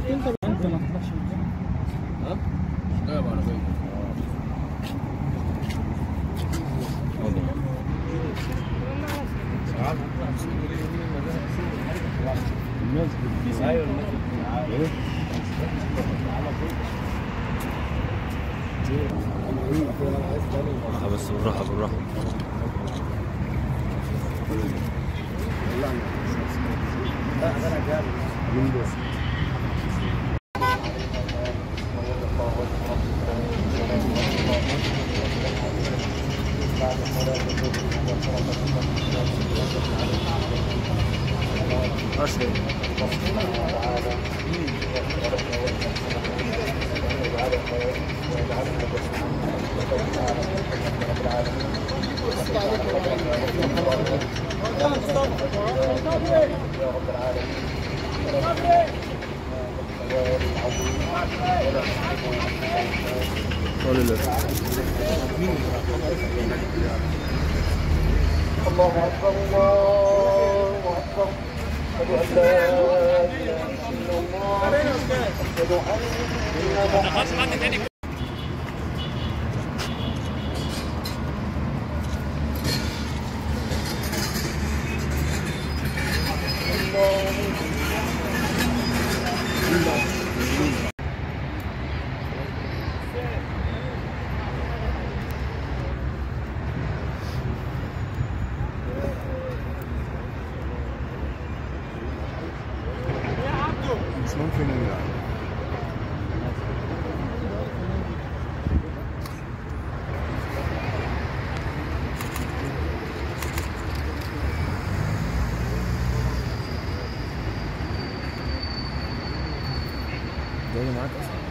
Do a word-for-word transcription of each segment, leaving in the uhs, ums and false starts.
انت انت ما تطلعش من ها؟ لا بعربيه الناس ايوه بالراحة بس بالراحة بالراحة. الله أكبر الله أكبر أشهد أن لا إله إلا الله أشهد أن محمدا مش ممكن يعني. جاي معاك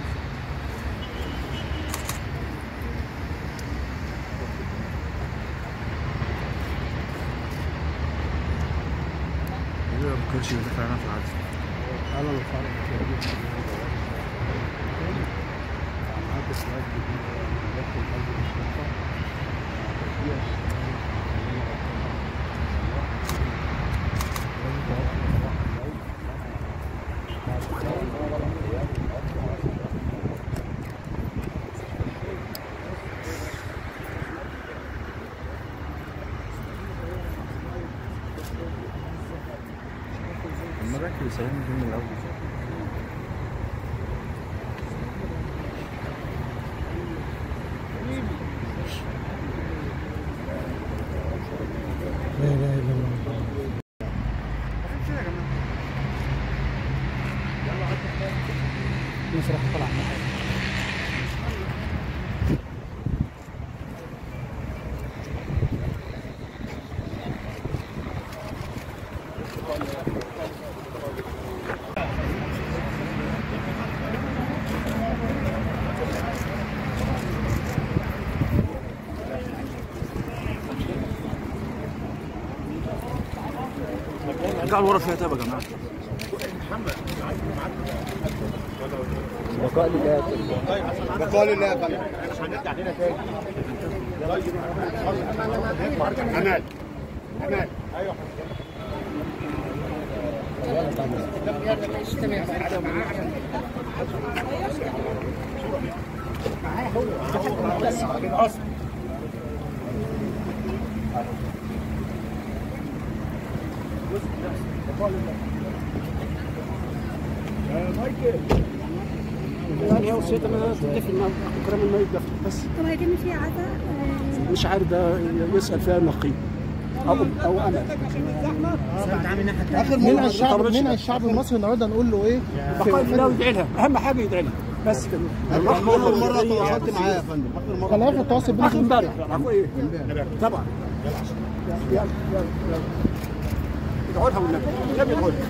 ما كانش يدفع نفع عادي. انا اللي فعلا المراكب يسلموا من الأول. لا اله الا الله. مسرح طلع ارجعوا لورا شوية طيب يا جماعة. بقاء لله بقاء لله يا فندم. عشان نرجع هنا تاني. امان امان ايوه يعني هو السيادة ما تتفق مع إكرام الميت ده بس. طب هيتم فيها عزاء؟ مش عارف ده يسأل فيها النقيب أو أو أنا. اخر منع الشعب منع الشعب المصري النهارده نقول له ايه؟ بقاء لله ويدعي لها، أهم حاجة يدعي لها بس كده. اخر مره تواصلت معاه يا فندم. اخر مره كان اخر تواصل بينك آخر امبارح إيه؟ طبعا. يلا يلا يلا ادعوا لها والنبي، النبي ادعوا لها.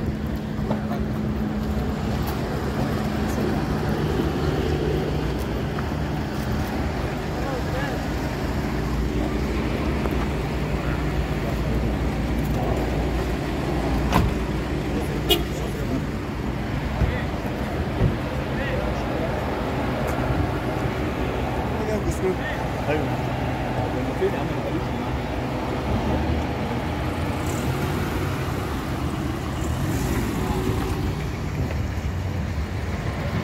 ايوه فين يا عم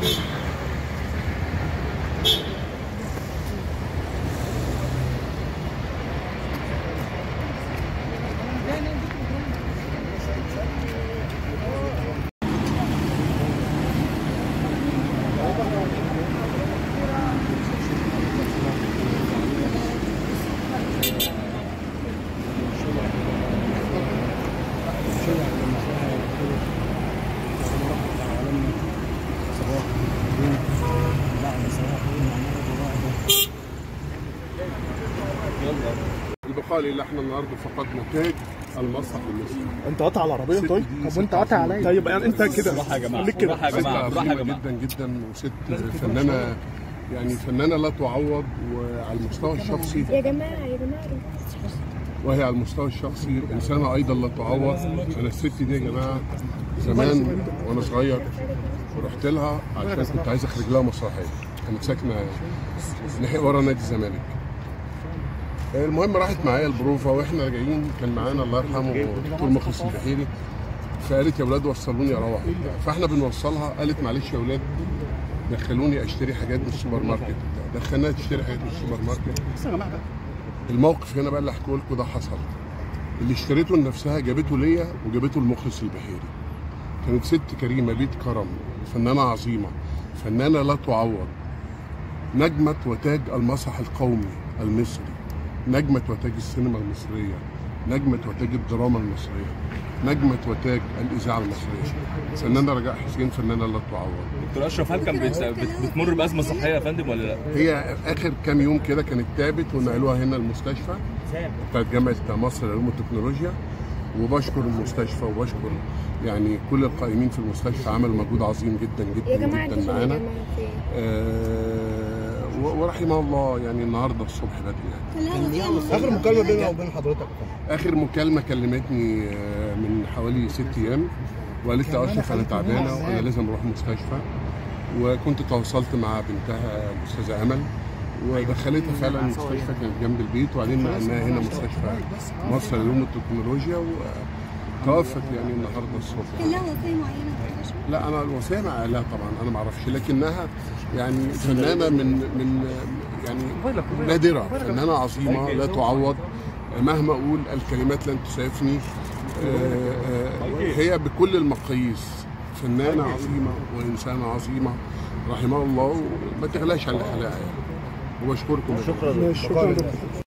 البقاء لله. احنا النهارده فقدنا تاج المسرح المصري. انت قاطع العربيه طيب؟ طب وانت قاطع عليا؟ طيب يعني انت كده بالراحه يا جماعه، ليك كده بالراحه يا جماعه، بالراحه يا جماعه. جدا جدا، وست فنانه يعني فنانه لا تعوض، وعلى المستوى الشخصي يا جماعه يا جماعه وهي على المستوى الشخصي انسانه ايضا لا تعوض. انا الست دي يا جماعه زمان وانا صغير ورحت لها عشان كنت عايز اخرج لها مسرحيه، كانت ساكنه ناحيه ورا نادي الزمالك. المهم راحت معايا البروفه واحنا راجعين كان معانا الله يرحمه دكتور مخلص البحيري، فقالت يا اولاد وصلوني اروح، فاحنا بنوصلها قالت معلش يا اولاد دخلوني اشتري حاجات من السوبر ماركت. دخلناها تشتري حاجات من السوبر ماركت. الموقف هنا بقى اللي احكيه لكم ده حصل، اللي اشتريته لنفسها جابته ليا وجابته لمخلص البحيري. كانت ست كريمه بيت كرم، فنانه عظيمه، فنانه لا تعوض، نجمه وتاج المسرح القومي المصري، نجمه وتاج السينما المصريه، نجمه وتاج الدراما المصريه، نجمه وتاج الاذاعه المصريه، فنانه رجاء حسين، فنانه لا تعوض. دكتور اشرف، هل كان بت- بت- بتمر بازمه صحيه يا فندم ولا لا؟ هي اخر كام يوم كده كانت تعبت ونقلوها هنا المستشفى بتاعت جامعه مصر للعلوم والتكنولوجيا، وبشكر المستشفى وبشكر يعني كل القائمين في المستشفى، عملوا مجهود عظيم جدا يا جدا جماعه جدا معانا. آه ورحمه الله يعني النهارده الصبح بدري يعني. اخر مكالمه بيننا وبين حضرتك. اخر مكالمه كلمتني آه، من حوالي ست ايام وقالت لي اشرف انا تعبانه وانا لازم اروح مستشفى، وكنت تواصلت مع بنتها الاستاذه امل ودخلتها فعلا المستشفى، كانت جنب البيت، وبعدين نقلناها هنا مستشفى مصر للعلوم والتكنولوجيا وتوفت يعني النهارده الصبح. كان لها وصيه معينه؟ لا انا الوصيه مع لا طبعا انا ما اعرفش، لكنها يعني فنانه من من يعني نادره، فنانه عظيمه لا تعوض، مهما اقول الكلمات لن تسعفني. آه، آه، هي بكل المقاييس فنانه عظيمه وانسانه عظيمه رحمه الله، وما تغلاش على خلاها يعني. وبشكركم. شكرا.